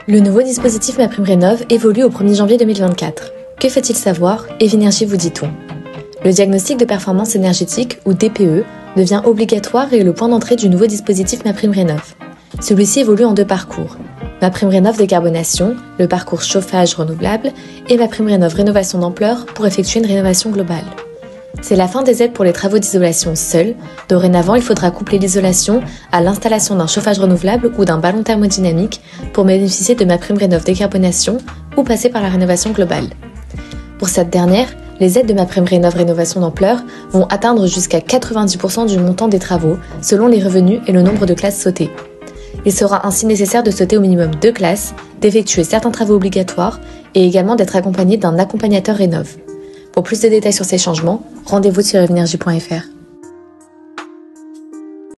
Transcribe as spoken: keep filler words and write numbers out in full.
Le nouveau dispositif MaPrimeRénov' évolue au premier janvier deux mille vingt-quatre. Que faut-il savoir? Evinergie vous dit tout. Le diagnostic de performance énergétique, ou D P E, devient obligatoire et est le point d'entrée du nouveau dispositif MaPrimeRénov'. Celui-ci évolue en deux parcours. MaPrimeRénov' décarbonation, le parcours chauffage renouvelable, et MaPrimeRénov' rénovation d'ampleur pour effectuer une rénovation globale. C'est la fin des aides pour les travaux d'isolation seuls. Dorénavant, il faudra coupler l'isolation à l'installation d'un chauffage renouvelable ou d'un ballon thermodynamique pour bénéficier de MaPrimeRénov' décarbonation ou passer par la rénovation globale. Pour cette dernière, les aides de MaPrimeRénov' rénovation d'ampleur vont atteindre jusqu'à quatre-vingt-dix pour cent du montant des travaux, selon les revenus et le nombre de classes sautées. Il sera ainsi nécessaire de sauter au minimum deux classes, d'effectuer certains travaux obligatoires et également d'être accompagné d'un accompagnateur rénov'. Pour plus de détails sur ces changements, rendez-vous sur evinergie point f r.